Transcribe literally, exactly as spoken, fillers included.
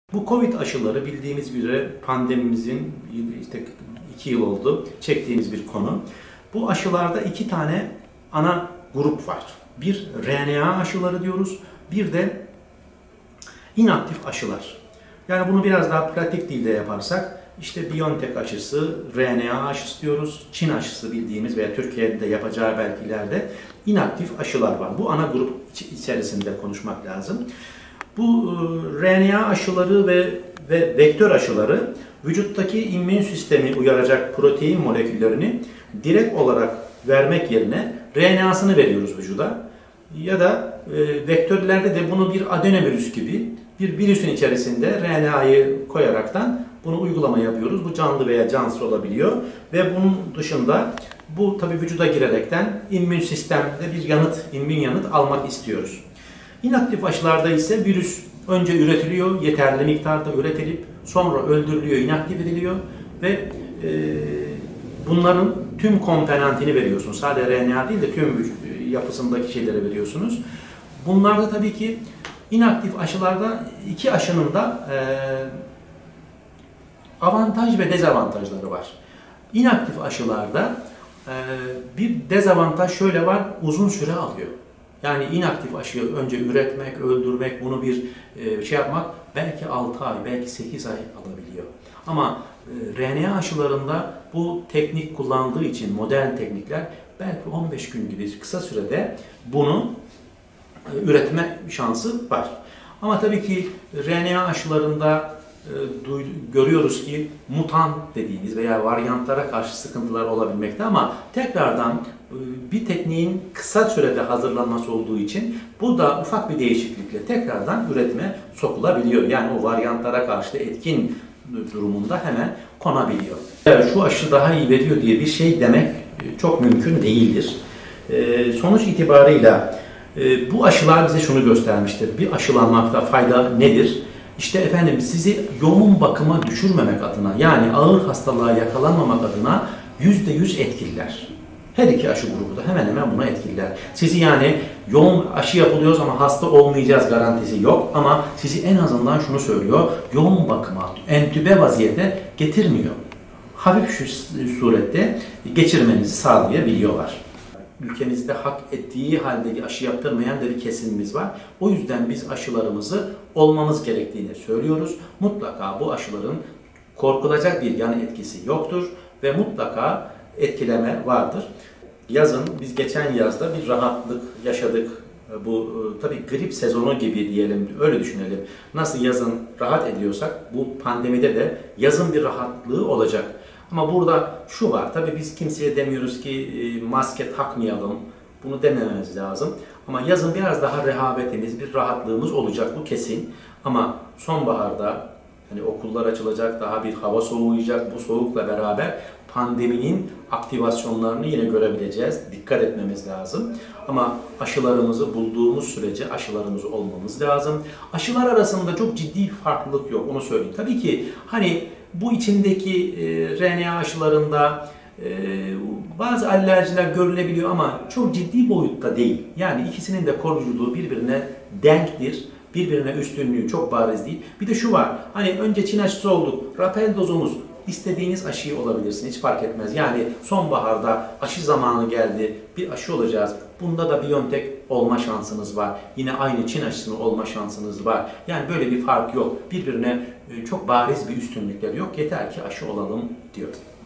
Bu Covid aşıları bildiğimiz üzere pandemimizin işte iki yıl oldu çektiğimiz bir konu. Bu aşılarda iki tane ana grup var. Bir R N A aşıları diyoruz, bir de inaktif aşılar. Yani bunu biraz daha pratik dilde yaparsak işte BioNTech aşısı, R N A aşısı diyoruz, Çin aşısı bildiğimiz veya Türkiye'de de yapacağı belki ileride inaktif aşılar var. Bu ana grup içerisinde konuşmak lazım. Bu R N A aşıları ve, ve vektör aşıları vücuttaki immün sistemi uyaracak protein moleküllerini direkt olarak vermek yerine R N A'sını veriyoruz vücuda. Ya da e, vektörlerde de bunu bir adenovirüs gibi bir virüsün içerisinde R N A'yı koyaraktan bunu uygulama yapıyoruz. Bu canlı veya cansız olabiliyor. Ve bunun dışında bu tabi vücuda girerekten immün sistemde bir yanıt, immün yanıt almak istiyoruz. İnaktif aşılarda ise virüs önce üretiliyor, yeterli miktarda üretilip sonra öldürülüyor, inaktif ediliyor ve e, bunların tüm komponentini veriyorsunuz. Sadece R N A değil de tüm yapısındaki şeyleri veriyorsunuz. Bunlarda tabii ki inaktif aşılarda iki aşının da e, avantaj ve dezavantajları var. İnaktif aşılarda e, bir dezavantaj şöyle var, uzun süre alıyor. Yani inaktif aşıyı önce üretmek, öldürmek, bunu bir e, şey yapmak belki altı ay, belki sekiz ay alabiliyor. Ama e, R N A aşılarında bu teknik kullandığı için modern teknikler belki on beş gün gibi kısa sürede bunu e, üretme şansı var. Ama tabii ki R N A aşılarında e, görüyoruz ki mutant dediğimiz veya varyantlara karşı sıkıntılar olabilmekte ama tekrardan bir tekniğin kısa sürede hazırlanması olduğu için bu da ufak bir değişiklikle tekrardan üretime sokulabiliyor. Yani o varyantlara karşı da etkin durumunda hemen konabiliyor. Evet, şu aşı daha iyi veriyor diye bir şey demek çok mümkün değildir. Sonuç itibarıyla bu aşılar bize şunu göstermiştir. Bir aşılanmakta fayda nedir? İşte efendim sizi yoğun bakıma düşürmemek adına yani ağır hastalığa yakalanmamak adına yüzde yüz etkililer. Her iki aşı grubu da hemen hemen buna etkililer. Sizi yani yoğun aşı yapılıyoruz ama hasta olmayacağız garantisi yok ama sizi en azından şunu söylüyor, yoğun bakıma, entübe vaziyete getirmiyor. Hafif şu surette geçirmenizi sağlayabiliyorlar. Ülkemizde hak ettiği halde aşı yaptırmayan da bir kesimimiz var. O yüzden biz aşılarımızı olmamız gerektiğini söylüyoruz. Mutlaka bu aşıların korkulacak bir yan etkisi yoktur ve mutlaka etkileme vardır. Yazın, biz geçen yazda bir rahatlık yaşadık. Bu tabii grip sezonu gibi diyelim, öyle düşünelim. Nasıl yazın rahat ediyorsak bu pandemide de yazın bir rahatlığı olacak. Ama burada şu var, tabii biz kimseye demiyoruz ki maske takmayalım, bunu demememiz lazım. Ama yazın biraz daha rehavetimiz, bir rahatlığımız olacak, bu kesin. Ama sonbaharda hani okullar açılacak, daha bir hava soğuyacak, bu soğukla beraber pandeminin aktivasyonlarını yine görebileceğiz. Dikkat etmemiz lazım. Ama aşılarımızı bulduğumuz sürece aşılarımız olmamız lazım. Aşılar arasında çok ciddi farklılık yok, onu söyleyeyim. Tabii ki hani bu içindeki e, R N A aşılarında e, bazı alerjiler görülebiliyor ama çok ciddi boyutta değil. Yani ikisinin de koruyuculuğu birbirine denktir. Birbirine üstünlüğü çok bariz değil. Bir de şu var, hani önce Çin aşısı olduk, rapel dozumuz, istediğiniz aşıyı olabilirsin, hiç fark etmez. Yani sonbaharda aşı zamanı geldi, bir aşı olacağız. Bunda da BioNTech olma şansınız var. Yine aynı Çin aşısının olma şansınız var. Yani böyle bir fark yok. Birbirine çok bariz bir üstünlükleri yok. Yeter ki aşı olalım diyor.